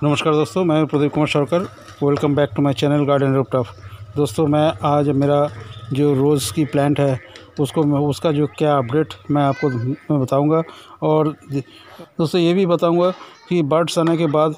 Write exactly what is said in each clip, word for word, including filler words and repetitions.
नमस्कार दोस्तों, मैं Pradeep Kumar Sarkar. Welcome back to my channel garden rooftop. दोस्तों, मैं आज मेरा जो रोज़ की प्लांट है उसको मैं उसका जो क्या अपडेट मैं आपको मैं बताऊंगा। और दोस्तों ये भी बताऊंगा कि बर्ड्स आने के बाद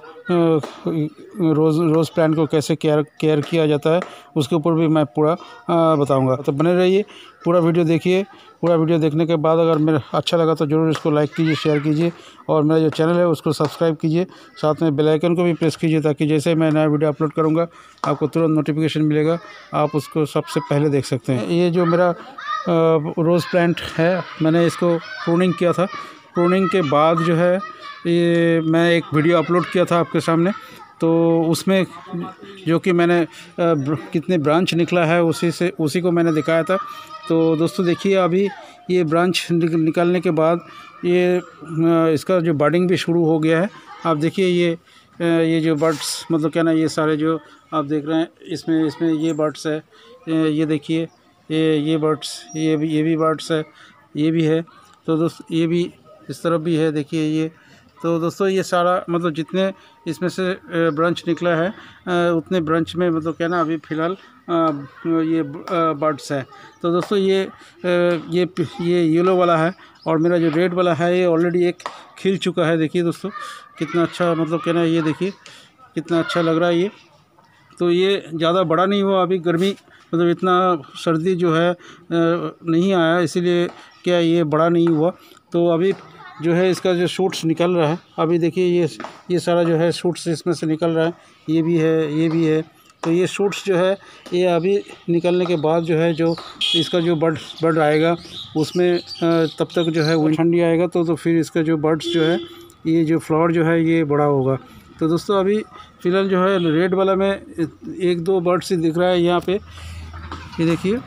रोज़ रोज़ प्लांट को कैसे केयर केयर किया जाता है, उसके ऊपर भी मैं पूरा बताऊंगा। तो बने रहिए, पूरा वीडियो देखिए। पूरा वीडियो देखने के बाद अगर मेरा अच्छा लगा तो ज़रूर इसको लाइक कीजिए, शेयर कीजिए और मेरा जो चैनल है उसको सब्सक्राइब कीजिए। साथ में बेल आइकन को भी प्रेस कीजिए ताकि जैसे मैं नया वीडियो अपलोड करूँगा आपको तुरंत नोटिफिकेशन मिलेगा, आप उसको सबसे पहले देख सकते हैं। ये जो मेरा रोज़ प्लांट है, मैंने इसको प्रूनिंग किया था। प्रूनिंग के बाद जो है ये मैं एक वीडियो अपलोड किया था आपके सामने, तो उसमें जो कि मैंने कितने ब्रांच निकला है उसी से उसी को मैंने दिखाया था। तो दोस्तों देखिए, अभी ये ब्रांच निकालने के बाद ये इसका जो बर्डिंग भी शुरू हो गया है। आप देखिए, ये ये जो बर्ड्स मतलब क्या ना, ये सारे जो आप देख रहे हैं इसमें इसमें ये बर्ड्स है। ये देखिए, ये ये बर्ड्स ये भी ये भी बर्ड्स है, ये भी है। तो दोस्त ये भी इस तरफ भी है, देखिए ये। तो दोस्तों ये सारा मतलब जितने इसमें से ब्रांच निकला है उतने ब्रांच में मतलब क्या ना अभी फ़िलहाल ये बर्ड्स है। तो दोस्तों ये ये ये येलो वाला है और मेरा जो रेड वाला है ये ऑलरेडी एक खिल चुका है। देखिए दोस्तों कितना अच्छा मतलब क्या ना, ये देखिए कितना अच्छा लग रहा है ये। तो ये ज़्यादा बड़ा नहीं हुआ, अभी गर्मी मतलब इतना सर्दी जो है नहीं आया, इसीलिए क्या ये बड़ा नहीं हुआ। तो अभी जो है इसका जो शूट्स निकल रहा है, अभी देखिए ये ये सारा जो है शूट्स इसमें से निकल रहा है। ये भी है, ये भी है। तो ये शूट्स जो है ये अभी निकलने के बाद जो है जो इसका जो बर्ड बर्ड आएगा उसमें तब तक जो है ठंडी आएगा, तो तो फिर इसका जो बर्ड्स जो है ये जो फ्लावर जो है ये बड़ा होगा। तो दोस्तों अभी फ़िलहाल जो है रेड वाला में एक दो बर्ड्स ही दिख रहा है यहाँ पे। ये देखिए,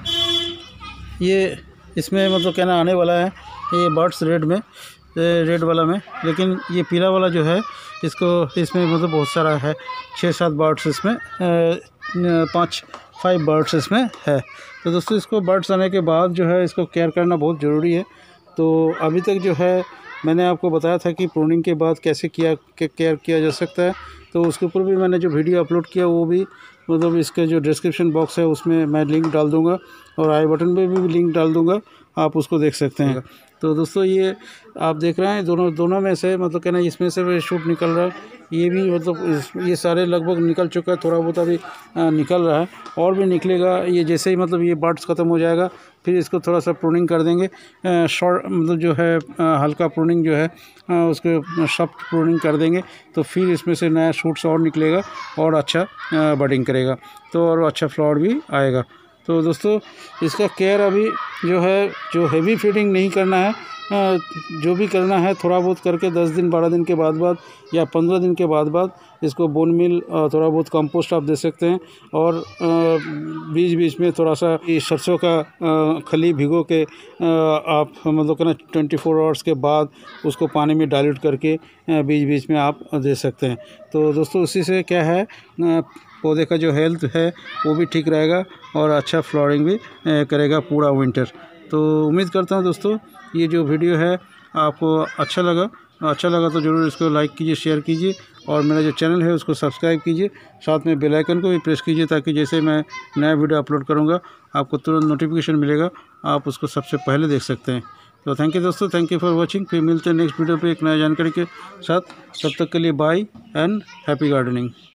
ये इसमें मतलब क्या ना आने वाला है ये बर्ड्स रेड में रेड वाला में। लेकिन ये पीला वाला जो है इसको इसमें मतलब बहुत सारा है, छः सात बर्ड्स इसमें, पाँच फाइव बर्ड्स इसमें है। तो दोस्तों इसको बर्ड्स आने के बाद जो है इसको केयर करना बहुत ज़रूरी है। तो अभी तक जो है मैंने आपको बताया था कि प्रूनिंग के बाद कैसे किया केयर किया जा सकता है। तो उसके ऊपर भी मैंने जो वीडियो अपलोड किया वो भी मतलब इसके जो डिस्क्रिप्शन बॉक्स है उसमें मैं लिंक डाल दूंगा और आई बटन पे भी लिंक डाल दूंगा, आप उसको देख सकते हैं। तो दोस्तों ये आप देख रहे हैं दोनों दोनों में से मतलब क्या ना इसमें से शूट निकल रहा है, ये भी मतलब ये सारे लगभग निकल चुका है, थोड़ा बहुत अभी निकल रहा है और भी निकलेगा। ये जैसे ही मतलब ये बर्ड्स ख़त्म हो जाएगा फिर इसको थोड़ा सा प्रूनिंग कर देंगे, शॉर्ट मतलब जो है हल्का प्रूनिंग जो है उसको सॉफ्ट प्रूनिंग कर देंगे, तो फिर इसमें से नया शूट्स और निकलेगा और अच्छा बर्डिंग करेगा, तो और अच्छा फ्लावर भी आएगा। तो दोस्तों इसका केयर अभी जो है जो हेवी फीडिंग नहीं करना है, जो भी करना है थोड़ा बहुत करके दस दिन बारह दिन के बाद बाद या पंद्रह दिन के बाद बाद इसको बोन मिल थोड़ा बहुत कंपोस्ट आप दे सकते हैं। और बीच बीच में थोड़ा सा सरसों का खली भिगो के आप मतलब कहना ट्वेंटी फोर आवर्स के बाद उसको पानी में डाइल्यूट करके बीच बीच में आप दे सकते हैं। तो दोस्तों उसी से क्या है पौधे का जो हेल्थ है वो भी ठीक रहेगा और अच्छा फ्लावरिंग भी करेगा पूरा विंटर। तो उम्मीद करता हूँ दोस्तों ये जो वीडियो है आपको अच्छा लगा अच्छा लगा तो ज़रूर इसको लाइक कीजिए, शेयर कीजिए और मेरा जो चैनल है उसको सब्सक्राइब कीजिए। साथ में बेल आइकन को भी प्रेस कीजिए ताकि जैसे मैं नया वीडियो अपलोड करूँगा आपको तुरंत नोटिफिकेशन मिलेगा, आप उसको सबसे पहले देख सकते हैं। तो थैंक यू दोस्तों, थैंक यू फॉर वॉचिंग। फिर मिलते हैं नेक्स्ट वीडियो पे एक नया जानकारी के साथ। तब तक के लिए बाय एंड हैप्पी गार्डनिंग।